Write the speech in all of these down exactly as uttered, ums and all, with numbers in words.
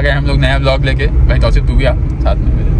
गए हम लोग नया ब्लॉग लेके। भाई तौसीफ तू भी आ साथ में मेरे।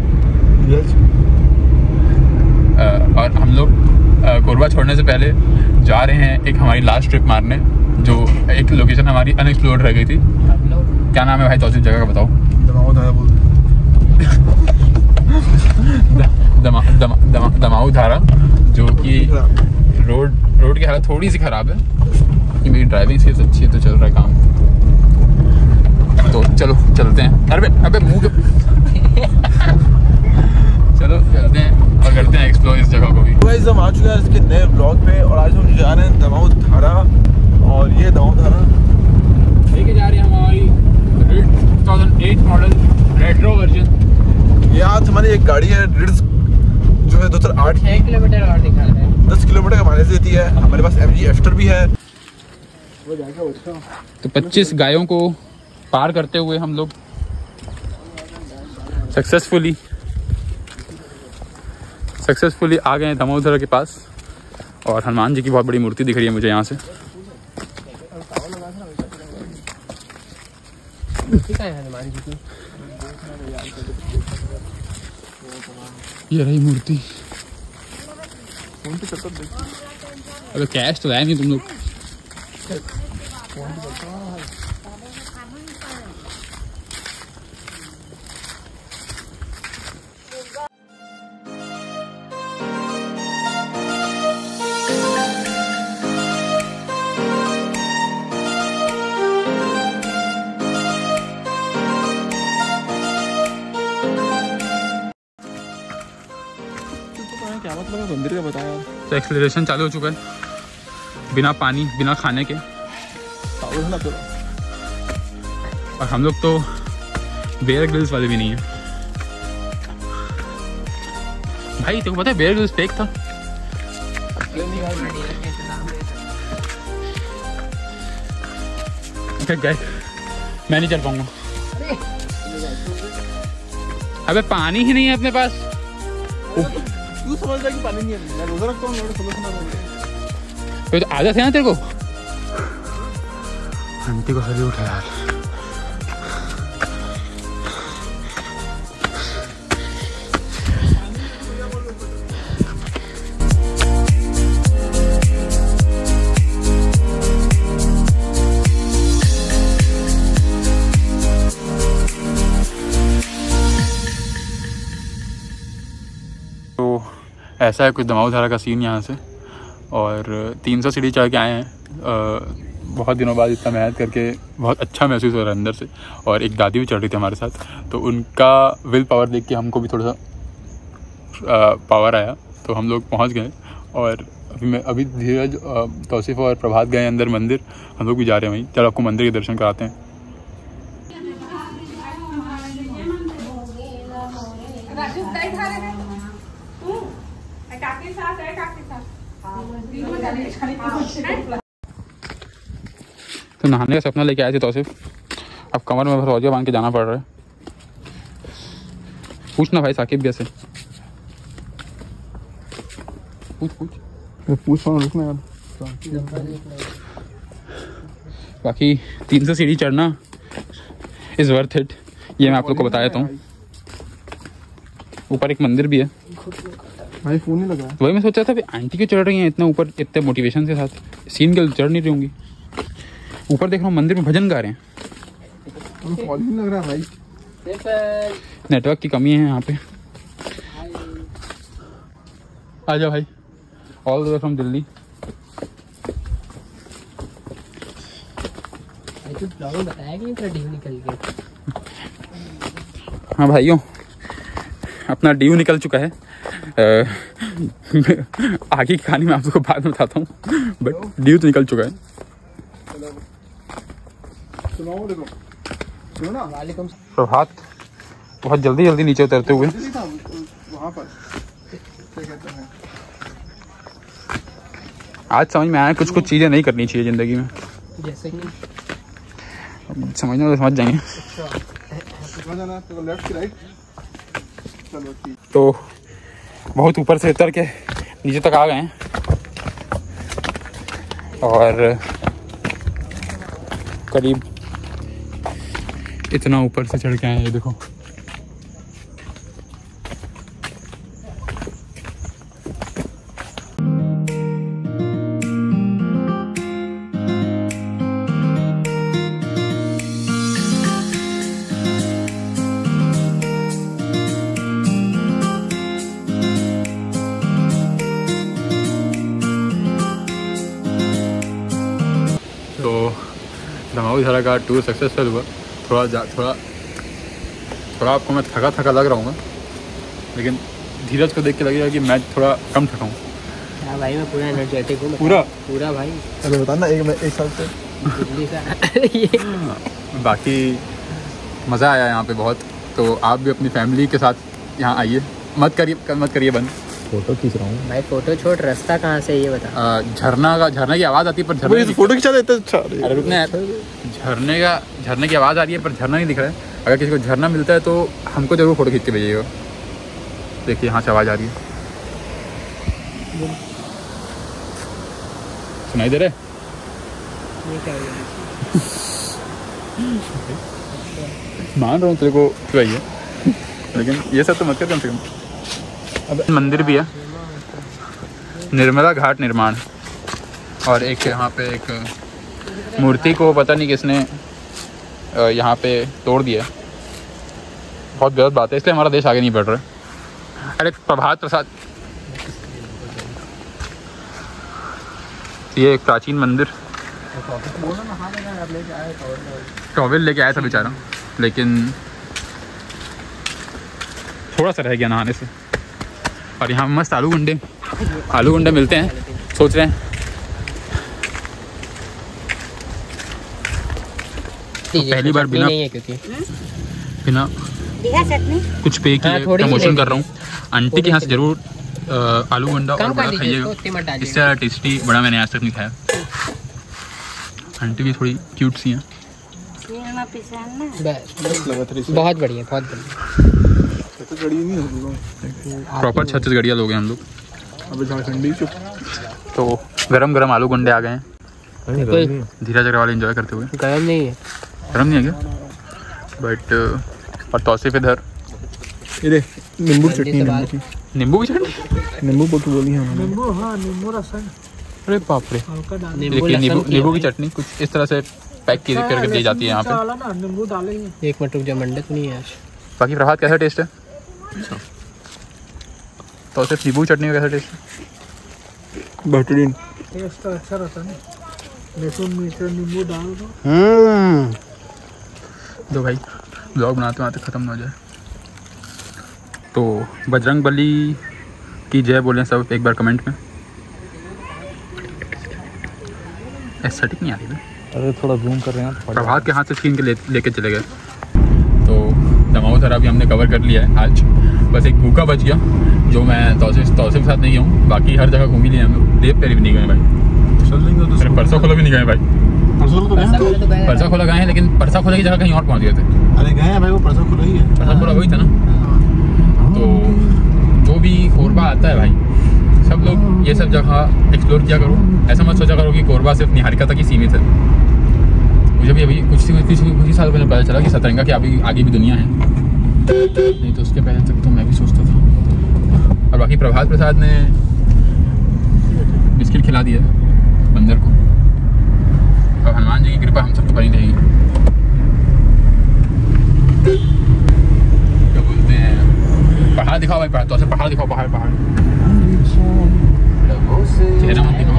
और हम लोग कोरबा छोड़ने से पहले जा रहे हैं एक हमारी लास्ट ट्रिप मारने, जो एक लोकेशन हमारी अनएक्सप्लोर्ड रह गई थी। क्या नाम है भाई तौसीफ जगह का बताओ? दमाऊ धारा बोल दमा, दमा, दमा, दमाऊ धारा, जो कि रोड रोड की हालत थोड़ी सी ख़राब है कि मेरी ड्राइविंग स्किल्स अच्छी है तो चल रहा है काम। तो चलो चलते हैं। अरे अबे मुँह के चलो चलते हैं और करते हैं एक्सप्लोर इस जगह को भी। गाइस हम आ चुके हैं इसके नए ब्लॉग पे और आज हम जा रहे हैं दमाऊ धारा। और ये दमाऊ धारा लेके जा रहे हैं हमारी दो हज़ार आठ मॉडल रेट्रो वर्जन। ये आज हमारी एक गाड़ी है रिड्स जो है दो हज़ार आठ छह किलोमीटर और दिखा रहा है, दस किलोमीटर का माइलेज देती है। हमारे पास एम जी एस्टर भी है। तो पच्चीस गायों को पार करते हुए हम लोग सक्सेसफुली सक्सेसफुली आ गए हैं दमाऊ धारा के पास। और हनुमान जी की बहुत बड़ी मूर्ति दिख रही है मुझे यहाँ से। हनुमान जी की ये रही मूर्ति। अबे कैश तो है नहीं तुम लोग। क्या मतलब है मंदिर का बताया। तो एक्सेलरेशन चालू हो चुका है बिना पानी बिना खाने के। और हम लोग तो बेयर ग्रिल्स वाले भी नहीं है भाई। तेको पता है बेयर ग्रिल्स फेक था। गए मैं नहीं चल पाऊंगा। अबे पानी ही नहीं है अपने पास। तू समझ रहा कि पानी नहीं है। मैं रोजा रखता हूँ। तो आदत है ना तेरे को। आंटी को सैल्यूट है यार। तो ऐसा है कुछ दमाऊ धारा का सीन यहाँ से। और तीन सौ सीढ़ी चढ़ के आए हैं। आ, बहुत दिनों बाद इतना मेहनत करके बहुत अच्छा महसूस हो रहा है अंदर से। और एक दादी भी चढ़ रही थी हमारे साथ, तो उनका विल पावर देख के हमको भी थोड़ा सा पावर आया, तो हम लोग पहुँच गए। और अभी मैं अभी धीरज तौसीफ और प्रभात गए अंदर मंदिर। हम लोग भी जा रहे हैं वहीं। चलो आपको मंदिर के दर्शन कराते हैं। तो नहाने का सपना लेके आए थे तौसीफ, अब कमर में भरौजिया बांध के जाना पड़ रहा है। पूछना भाई साकिब कैसे। पूछ पूछ पूछ रहा रुकना यार। बाकी तीन सौ सीढ़ी चढ़ना इज़ वर्थ इट, ये मैं आप लोग को बता देता हूँ। ऊपर एक मंदिर भी है भाई। फोन नहीं लगा। वही मैं सोचा था आंटी क्यों चढ़ रही हैं इतना ऊपर इतने मोटिवेशन के साथ, सीन के चढ़ नहीं रही होंगी। ऊपर देख रहा हूँ मंदिर में भजन गा रहे हैं। फोन नहीं लग रहा भाई। नेटवर्क की कमी है यहाँ पे। आ जाओ भाई, all the way from Delhi. बताया कि तेरा ड्यू निकल गया। हाँ भाइयों, अपना ड्यू निकल चुका है। आगे की कहानी मैं आप लोगों को बाद में बताता हूँ, बट ड्यू तो निकल चुका है। प्रभात बहुत जल्दी जल्दी नीचे उतरते हुए। आज समझ में आया कुछ कुछ चीजें नहीं करनी चाहिए जिंदगी में। जैसे कि समझना तो समझ जाएंगे। तो बहुत ऊपर से उतर के नीचे तक आ गए हैं और करीब इतना ऊपर से चढ़ के आए हैं, ये देखो। तो दमाऊ धारा का टूर सक्सेसफुल हुआ। थोड़ा जा थोड़ा थोड़ा आपको मैं थका थका लग रहा हूँ, लेकिन धीरज को देख के लगेगा कि मैं थोड़ा कम थका हूँ। हाँ भाई, मैं पूरा एनर्जेटिक हूँ। पूरा पूरा भाई। चलो बताना एक एक साल से ये बाकी मज़ा आया यहाँ पे बहुत। तो आप भी अपनी फैमिली के साथ यहाँ आइए, मत करिए मत करिए बंद। फोटो खींच रहा हूँ भाई। फोटो छोड़, रास्ता कहाँ से ये बता। अ, झरना का झरने की आवाज़ आती है पर झरना फोटो खिंचा देते। अच्छा अरे रुकने यार, झरने का झरने की आवाज़ आ रही है पर झरना नहीं दिख रहा है। अगर किसी को झरना मिलता है तो हमको जरूर फोटो खींच के भेजिएगा। देखिए यहाँ से आवाज़ आ रही है, सुनाई दे रहे? ये क्या है? मान रहा हूँ तेरे को तो है, लेकिन ये सब तो मत कर कम से कम। अब मंदिर भी है, निर्मला घाट निर्माण, और एक यहाँ पे एक मूर्ति को पता नहीं किसने यहाँ पे तोड़ दिया। बहुत गलत बात है, इसलिए हमारा देश आगे नहीं बढ़ रहा है। अरे प्रभात प्रसाद, ये एक प्राचीन मंदिर। टॉवेल लेके आया था बेचारा, लेकिन थोड़ा सा रह गया नहाने से। और यहाँ मस्त आलू गुंडे आलू गुंडे मिलते हैं, सोच रहे हैं तो पहली बार बिना नहीं है क्योंकि बिना कुछ पे किए प्रमोशन कर रहा हूँ। आंटी के यहाँ से जरूर अ, आलू गुंडा और बड़ा खाइएगा, इससे ज़्यादा टेस्टी बड़ा मैंने आज तक नहीं खाया। आंटी भी थोड़ी क्यूट सी हैं। बहुत बढ़िया, बहुत बढ़िया। प्रॉपर छत्तीसगढ़िया लोग हैं हम लोग। अबे झारखंडी चुप। तो गरम गरम आलू गुंडे आ गए हैं, धीरज अग्रवाल एंजॉय करते हुए। गरम नहीं है, गरम नहीं है क्या? बट और तौसीफ इधर ये नींबू चटनी, नींबू की नींबू की चटनी, नींबू बोल बोली है नींबू। हाँ नींबू रसन अरे बाप रे। हल्का डाल। देखिए नींबू नींबू की चटनी कुछ इस तरह से पैक की करके दी जाती है यहाँ पे। वाला ना नींबू डालेंगे। एक मिनट रुक जा, मंडत नहीं है आज। बाकी प्रभात कैसा टेस्ट है? तो सिर्फ नींबू की चटनी का कैसा टेस्ट है? बेहतरीन। टेस्ट तो अच्छा रहता है, लहसुन मिर्च नींबू डाल दो। हम्म दो भाई ब्लॉग बनाते बनाते ख़त्म ना हो जाए। तो बजरंग बली की जय बोलें सब एक बार कमेंट में। एस्थेटिक नहीं आ रही है। अरे थोड़ा जूम कर रहे हैं। प्रभात के हाथ से छीन के ले लेके चले गए। तो दमाऊ सर अभी हमने कवर कर लिया है आज। बस एक भूखा बच गया जो मैं तौसीफ तौसीफ के साथ नहीं गया हूँ, बाकी हर जगह घूम ही लिया हम लोग। देव पैरी भी नहीं गए भाई, चल लेंगे तो अरे परसा खोला भी नहीं गए भाई। परसों तो गए, परसा खोला गए हैं, लेकिन परसा खोला की जगह कहीं और पहुँच गए थे। अरे गए हैं भाई, वो परसों खुला ही है। परसा खोला वही था ना। तो जो भी कोरबा आता है भाई, सब लोग ये सब जगह एक्सप्लोर किया करो। ऐसा मत सोचा करो कि कोरबा सिर्फ निहारिका तक ही सीमित है। मुझे भी अभी कुछ कुछ कुछ ही साल पहले पता चला कि सतरंगा की अभी आगे भी दुनिया है, नहीं तो उसके पहले तक तो मैं भी सोचता था। और बाकी प्रभात प्रसाद ने बिस्किट खिला दिया बंदर को। अब हनुमान जी की कृपा हम सबको बनी रहेगी। क्या बोलते हैं, पहाड़ दिखाओ भाई, पहाड़ तो ऐसे पहाड़ दिखाओ, पहाड़ पहाड़ चेहरा मत दिखाओ।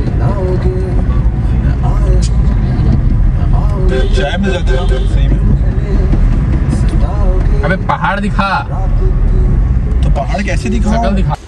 चाय में जाते हो सही में। अबे पहाड़ दिखा, तो पहाड़ कैसे दिखाओ? शकल दिखा।